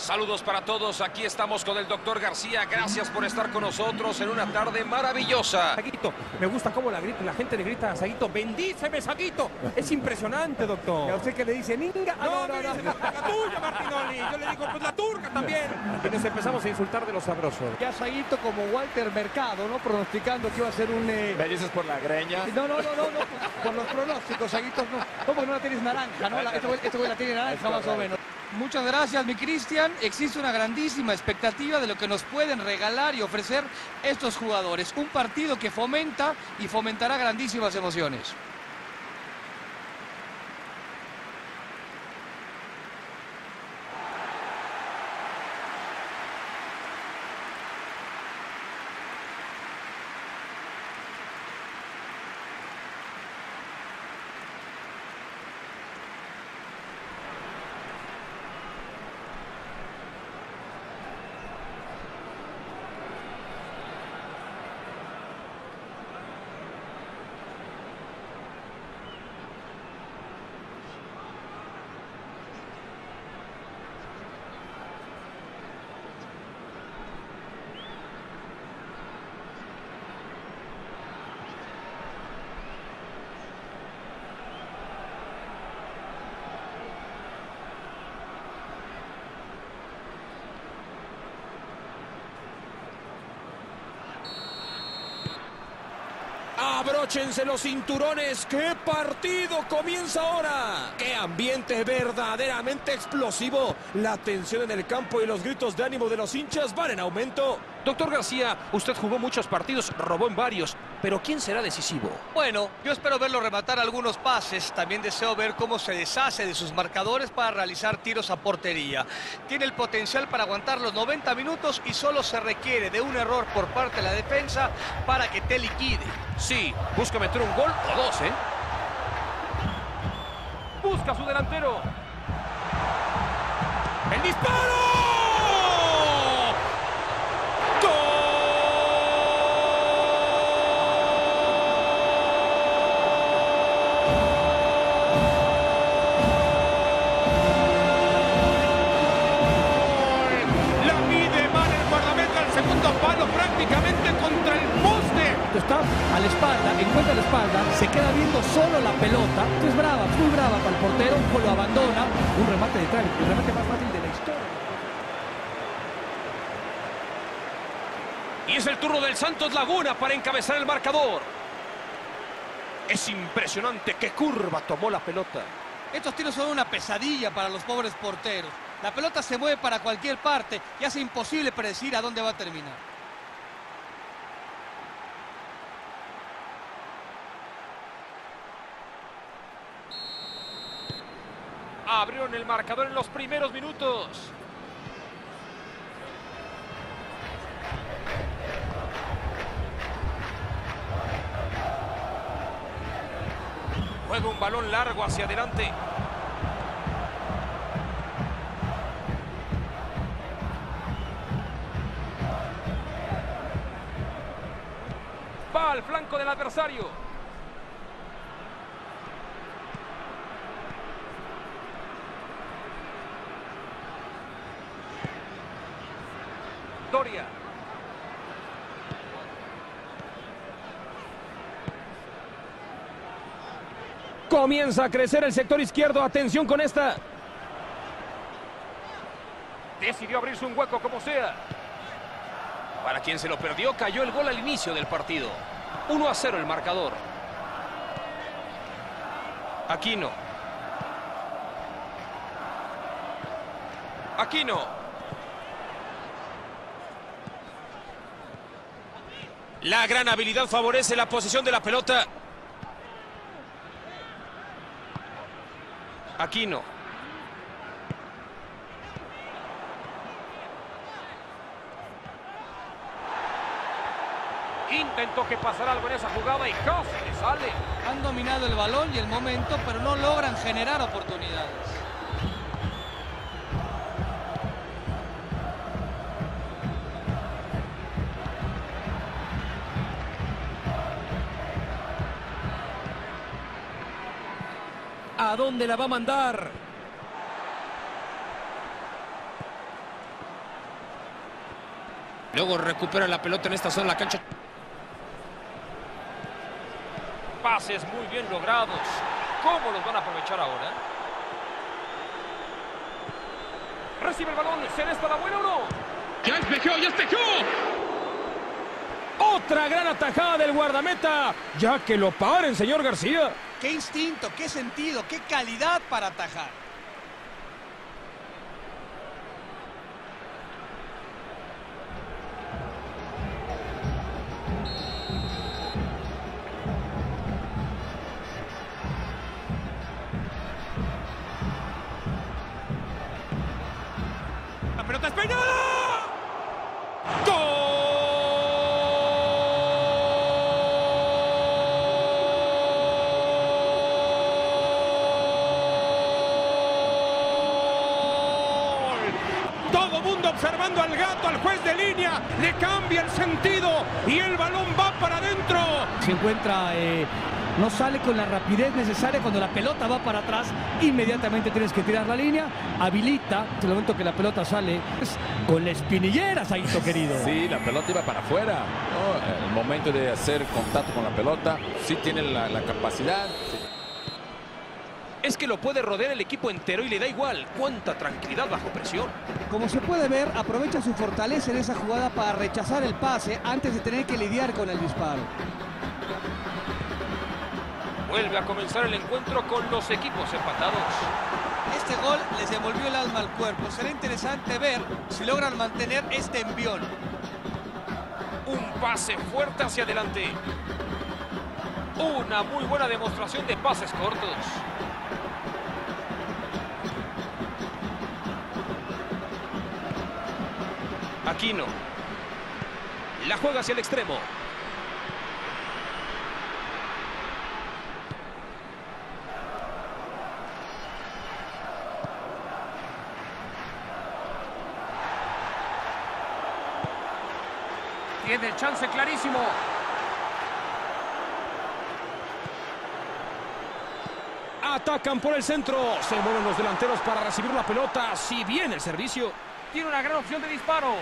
Saludos para todos, aquí estamos con el doctor García. Gracias por estar con nosotros en una tarde maravillosa. Saguito, me gusta cómo la gente le grita a Saguito, bendíceme, Saguito. Es impresionante, doctor. ¿Y a usted qué le dice? ¡Ninga! No, la tuya, Martinoli. Yo le digo, pues la turca también. Y nos empezamos a insultar de los sabrosos. Ya Saguito como Walter Mercado, ¿no? Pronosticando que iba a ser un... ¿Me dices por la greña? No. Por los pronósticos, Saguito, no. ¿Cómo que no la tienes naranja, no? Este güey la tiene naranja más o menos. Muchas gracias, mi Cristian. Existe una grandísima expectativa de lo que nos pueden regalar y ofrecer estos jugadores. Un partido que fomenta y fomentará grandísimas emociones. Abróchense los cinturones, ¡qué partido comienza ahora! ¡Qué ambiente verdaderamente explosivo! La tensión en el campo y los gritos de ánimo de los hinchas van en aumento. Doctor García, usted jugó muchos partidos, robó en varios, pero ¿quién será decisivo? Bueno, yo espero verlo rematar algunos pases. También deseo ver cómo se deshace de sus marcadores para realizar tiros a portería. Tiene el potencial para aguantar los 90 minutos y solo se requiere de un error por parte de la defensa para que te liquide. Sí, busca meter un gol o dos, ¿eh? Busca a su delantero. ¡El disparo! Está a la espalda, encuentra la espalda, se queda viendo solo la pelota. Es brava, muy brava para el portero, lo abandona. Un remate de trámite, el remate más fácil de la historia. Y es el turno del Santos Laguna para encabezar el marcador. Es impresionante qué curva tomó la pelota. Estos tiros son una pesadilla para los pobres porteros. La pelota se mueve para cualquier parte y hace imposible predecir a dónde va a terminar. Abrieron el marcador en los primeros minutos. Juega un balón largo hacia adelante. Va al flanco del adversario. Doria. Comienza a crecer el sector izquierdo. Atención con esta. Decidió abrirse un hueco como sea. Para quien se lo perdió, cayó el gol al inicio del partido. 1-0 el marcador. Aquino. Aquino. La gran habilidad favorece la posición de la pelota. Aquino. Intentó que pasara algo en esa jugada y casi le sale. Han dominado el balón y el momento, pero no logran generar oportunidades. ¿A dónde la va a mandar? Luego recupera la pelota en esta zona de la cancha. Pases muy bien logrados. ¿Cómo los van a aprovechar ahora? Recibe el balón. ¿Será esta la buena o no? ¡Ya despejó, ya despejó! Otra gran atajada del guardameta. Ya que lo paren, señor García. Qué instinto, qué sentido, qué calidad para atajar. La pelota es peinada. Todo mundo observando al gato, al juez de línea. Le cambia el sentido y el balón va para adentro. Se encuentra, no sale con la rapidez necesaria cuando la pelota va para atrás. Inmediatamente tienes que tirar la línea. Habilita, en el momento que la pelota sale, con la espinillera, Saito querido. Sí, la pelota iba para afuera, ¿no? El momento de hacer contacto con la pelota, sí tiene la capacidad. Sí. Es que lo puede rodear el equipo entero y le da igual. Cuánta tranquilidad bajo presión. Como se puede ver, aprovecha su fortaleza en esa jugada para rechazar el pase antes de tener que lidiar con el disparo. Vuelve a comenzar el encuentro con los equipos empatados. Este gol les devolvió el alma al cuerpo. Será interesante ver si logran mantener este envión. Un pase fuerte hacia adelante. Una muy buena demostración de pases cortos. Aquino. La juega hacia el extremo. Tiene el chance clarísimo. Atacan por el centro. Se mueven los delanteros para recibir la pelota. Si bien el servicio. Tiene una gran opción de disparo.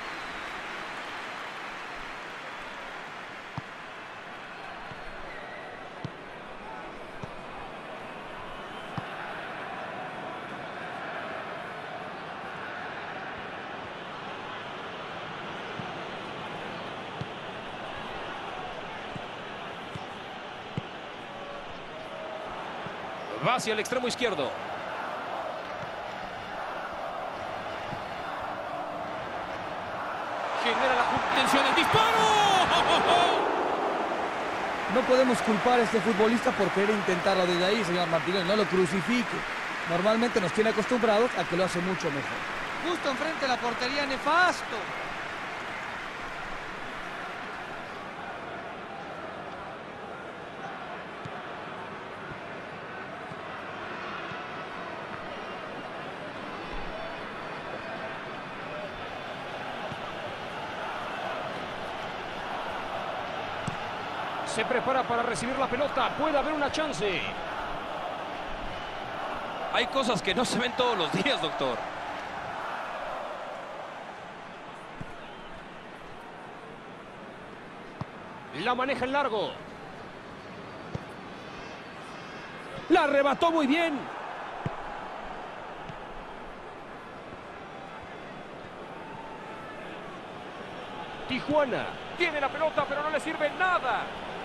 Va hacia el extremo izquierdo. Genera la tensión del disparo. No podemos culpar a este futbolista por querer intentarlo desde ahí, señor Martínez. No lo crucifique. Normalmente nos tiene acostumbrados a que lo hace mucho mejor. Justo enfrente de la portería, nefasto. Se prepara para recibir la pelota. Puede haber una chance. Hay cosas que no se ven todos los días, doctor. La maneja en largo. La arrebató muy bien. Tijuana tiene la pelota, pero no le sirve nada.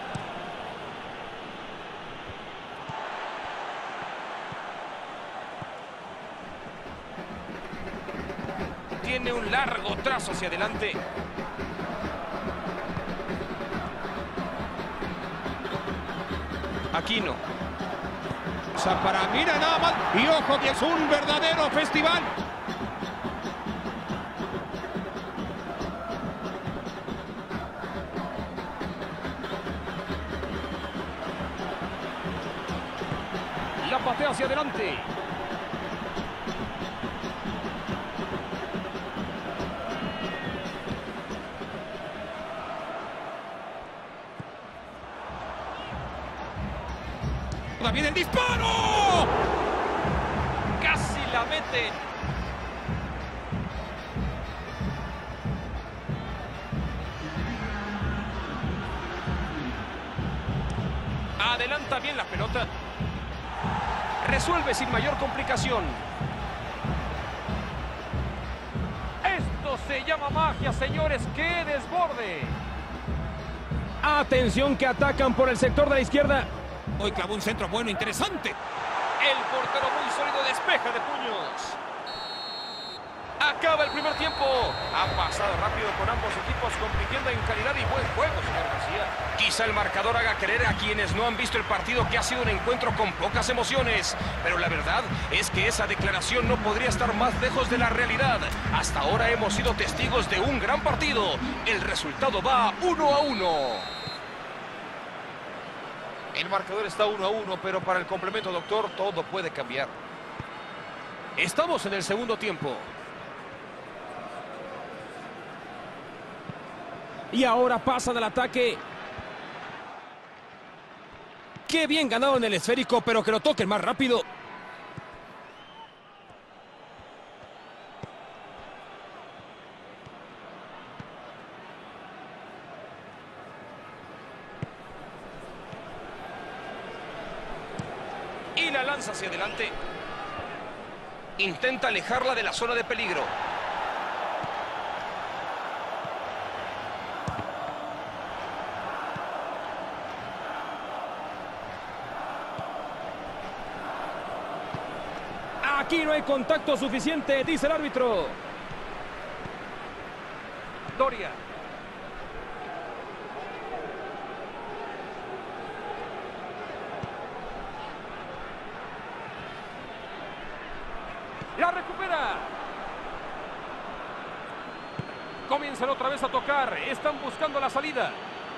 Tiene un largo trazo hacia adelante. Aquino. Para mira nada más. Y ojo que es un verdadero festival. La patea hacia adelante. ¡Viene el disparo! Casi la meten. Adelanta bien la pelota. Resuelve sin mayor complicación. Esto se llama magia, señores. ¡Qué desborde! Atención que atacan por el sector de la izquierda. Hoy clavó un centro bueno, interesante. El portero muy sólido despeja de puños. Acaba el primer tiempo. Ha pasado rápido con ambos equipos, compitiendo en calidad y buen juego, señor García. Quizá el marcador haga creer a quienes no han visto el partido que ha sido un encuentro con pocas emociones. Pero la verdad es que esa declaración no podría estar más lejos de la realidad. Hasta ahora hemos sido testigos de un gran partido. El resultado va 1-1. El marcador está 1-1, pero para el complemento, doctor, todo puede cambiar. Estamos en el segundo tiempo. Y ahora pasan al ataque. Qué bien ganado en el esférico, pero que lo toquen más rápido. Y la lanza hacia adelante. Intenta alejarla de la zona de peligro. Aquí no hay contacto suficiente, dice el árbitro. Doria. La recupera. Comienzan otra vez a tocar. Están buscando la salida.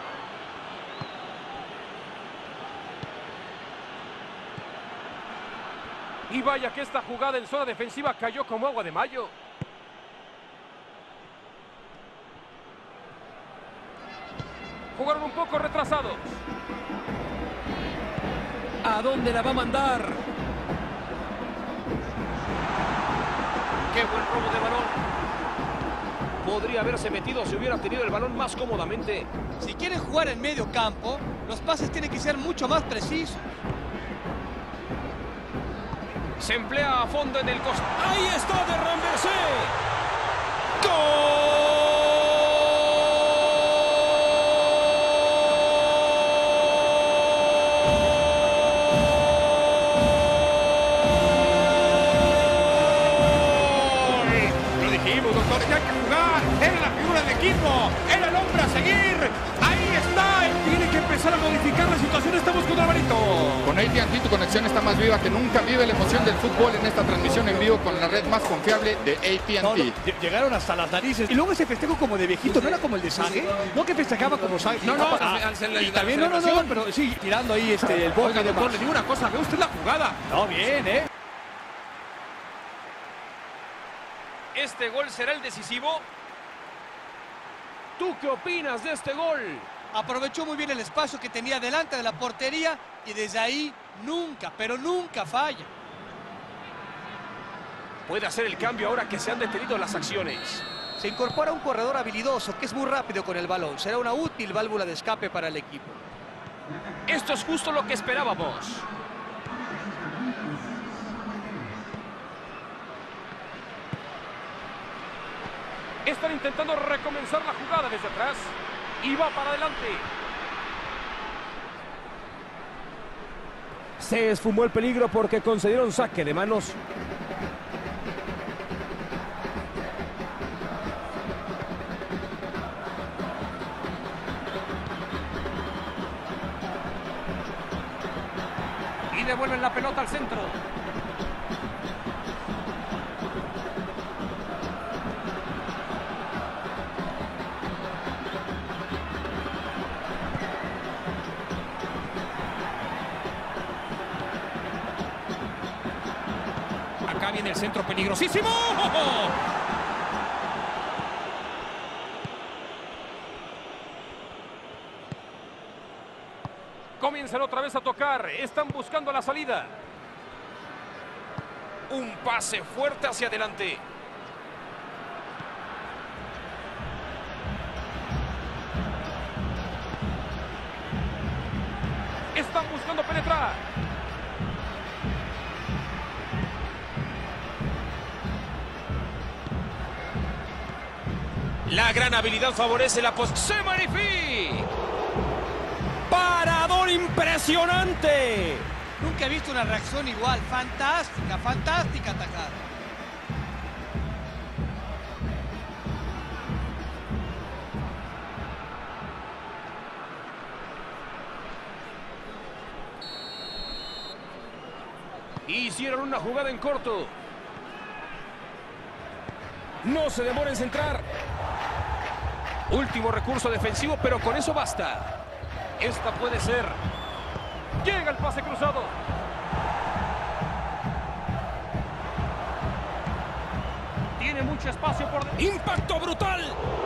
Y vaya que esta jugada en zona defensiva cayó como agua de mayo. Jugaron un poco retrasados. ¿A dónde la va a mandar? ¡Qué buen robo de balón! Podría haberse metido si hubiera tenido el balón más cómodamente. Si quieren jugar en medio campo, los pases tienen que ser mucho más precisos. Se emplea a fondo en el costado. Ahí está de Rambercé. ¡Gol! Lo dijimos, doctor, ya hay que jugar. Era la figura del equipo. Era el hombre a seguir. Ahí está. Él tiene que empezar a modificar la situación. Estamos con Alvarito. Con AT&T tu conexión está más viva que nunca. Vive la emoción del fútbol en esta transmisión en vivo con la red más confiable de AT&T. No, llegaron hasta las narices. Y luego ese festejo como de viejito, ¿no era como el de Sague? No, que festejaba como Sague. No, Y también, no, pero sí, tirando ahí el bote Oiga, de doctor, más. le digo una cosa. Ve usted la jugada. No, bien, ¿eh? ¿Este gol será el decisivo? ¿Tú qué opinas de este gol? Aprovechó muy bien el espacio que tenía delante de la portería y desde ahí nunca, pero nunca falla. Puede hacer el cambio ahora que se han detenido las acciones. Se incorpora un corredor habilidoso que es muy rápido con el balón. Será una útil válvula de escape para el equipo. Esto es justo lo que esperábamos. Están intentando recomenzar la jugada desde atrás. Y va para adelante. Se esfumó el peligro porque concedieron saque de manos. Y devuelven la pelota al centro. Acá viene el centro peligrosísimo. Comienzan otra vez a tocar. Están buscando la salida. Un pase fuerte hacia adelante. Están buscando buscando penetrar. La gran habilidad favorece la ¡Se magnifica! ¡Parador impresionante! Nunca he visto una reacción igual. Fantástica, fantástica atacada. Hicieron una jugada en corto. No se demora en centrar. Último recurso defensivo, pero con eso basta. Esta puede ser. Llega el pase cruzado. Tiene mucho espacio por... ¡Impacto brutal!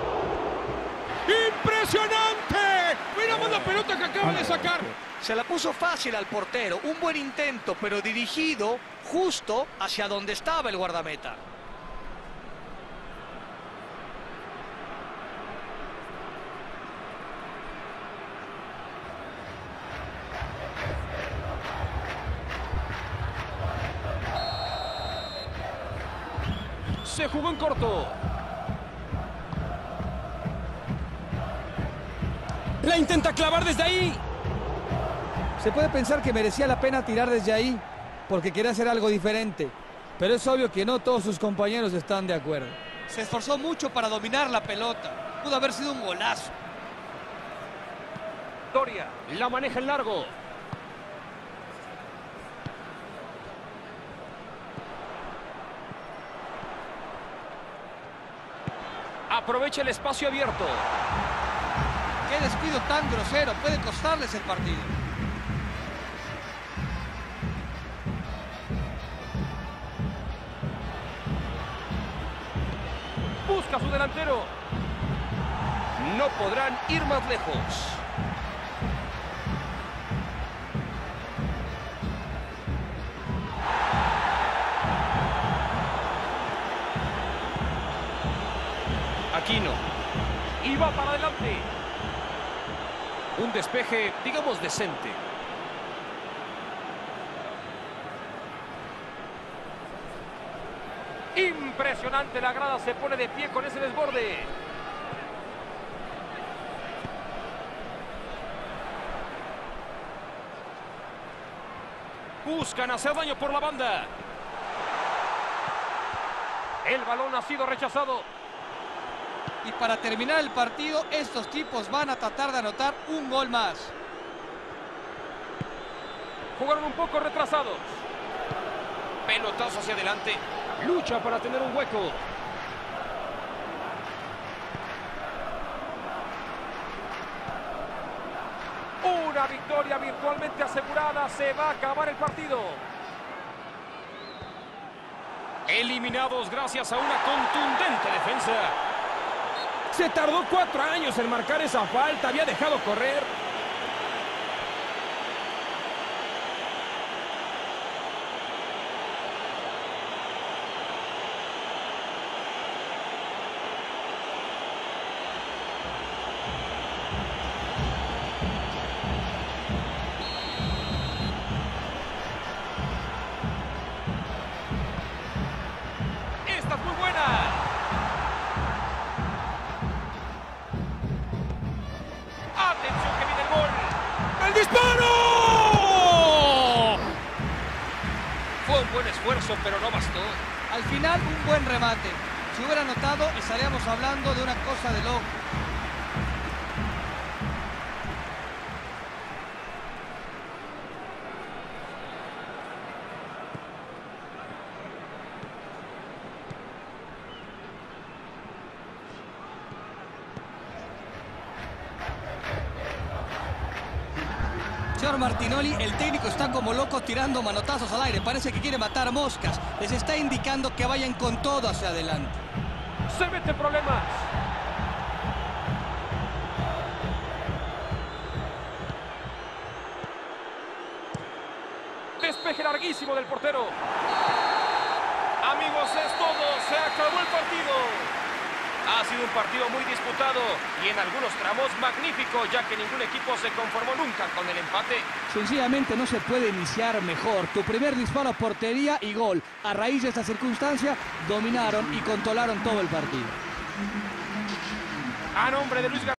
¡Impresionante! Miramos la pelota que acaba de sacar. Se la puso fácil al portero. Un buen intento, pero dirigido justo hacia donde estaba el guardameta. Se jugó en corto. La intenta clavar desde ahí. Se puede pensar que merecía la pena tirar desde ahí porque quería hacer algo diferente. Pero es obvio que no todos sus compañeros están de acuerdo. Se esforzó mucho para dominar la pelota. Pudo haber sido un golazo. Doria la maneja en largo. Aprovecha el espacio abierto. Qué descuido tan grosero. Puede costarles el partido. Busca a su delantero. No podrán ir más lejos. Aquino. Y va para adelante. Un despeje, digamos, decente. Impresionante, la grada se pone de pie con ese desborde. Buscan hacer daño por la banda. El balón ha sido rechazado. Y para terminar el partido, estos tipos van a tratar de anotar un gol más. Jugaron un poco retrasados. Pelotazo hacia adelante. Lucha para tener un hueco. Una victoria virtualmente asegurada. Se va a acabar el partido. Eliminados gracias a una contundente defensa. Se tardó 4 años en marcar esa falta. Había dejado correr. Esta es muy buena. Atención que viene el gol. ¡El disparo! Fue un buen esfuerzo, pero no bastó. Al final, un buen remate. Si hubiera anotado, estaríamos hablando de una cosa de loco. Señor Martinoli, el técnico está como loco tirando manotazos al aire. Parece que quiere matar moscas. Les está indicando que vayan con todo hacia adelante. Se mete en problemas. Despeje larguísimo del portero. Amigos, es todo. Se acabó el partido. Ha sido un partido muy disputado y en algunos tramos magnífico, ya que ningún equipo se conformó nunca con el empate. Sencillamente no se puede iniciar mejor. Tu primer disparo a portería y gol. A raíz de esta circunstancia, dominaron y controlaron todo el partido. A nombre de Luis García.